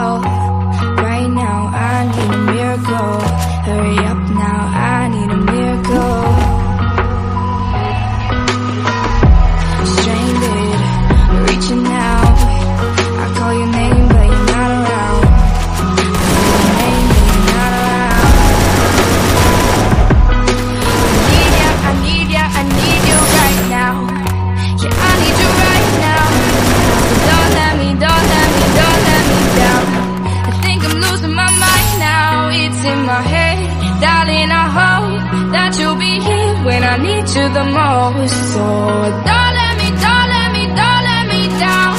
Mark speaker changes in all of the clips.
Speaker 1: myself. Right now I need a miracle. Hurry up now, I need a miracle. Stranded, reaching out. I call your name but you're not around. I call your name but you're not around. I need ya, I need you right now. Yeah, I need you right now. Don't let me down. I think I'm losing my mind now. It's in my head, darling, I hope that you'll be here when I need you the most. So don't let me down. Don't let me down.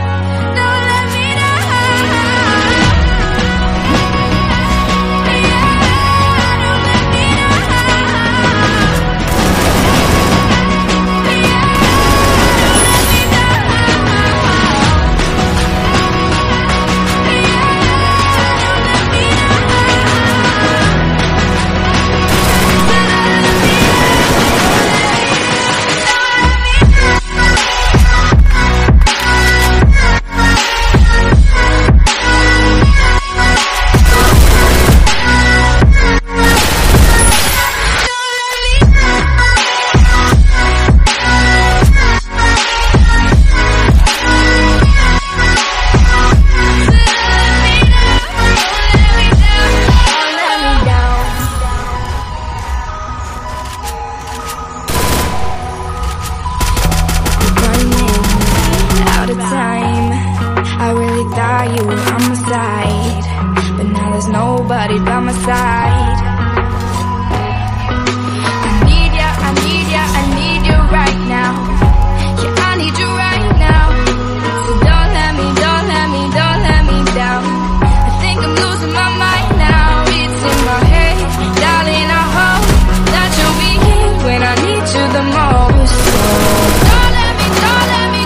Speaker 1: I really thought you were on my side, but now there's nobody by my side. I need ya, I need ya, I need you right now. Yeah, I need you right now. So don't let me down. I think I'm losing my mind now. It's in my head, darling, I hope that you'll be here when I need you the most. So don't let me down.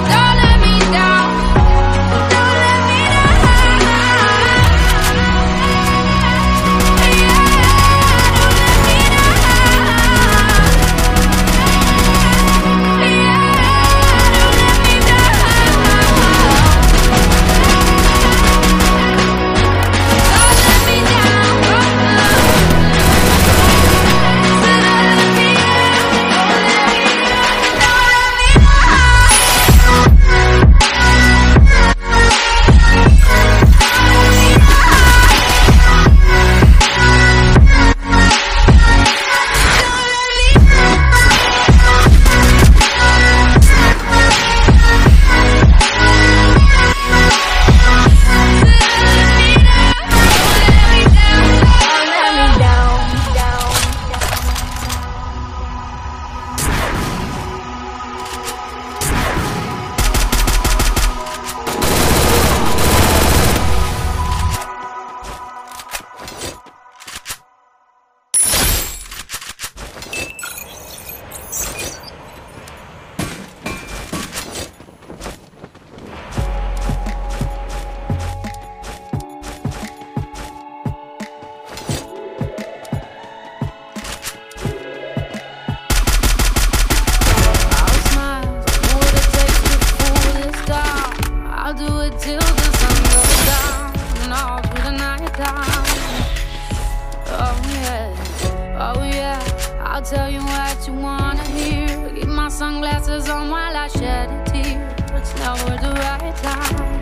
Speaker 2: I'll tell you what you wanna hear. Keep my sunglasses on while I shed a tear. It's never the right time.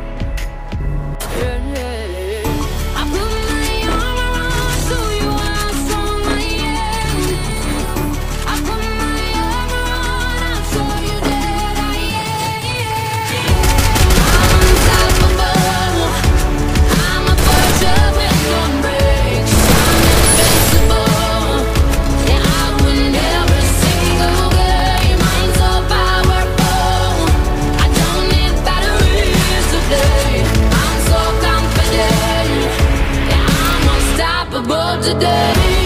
Speaker 2: I put my armor on so you are so my end. I put my armor on, I saw you dead. I'm unstoppable. I'm a fortress with no brakes. I'm invincible. Yeah, I win every single game. I'm so powerful. I don't need batteries today. I'm so confident. Yeah, I'm unstoppable today.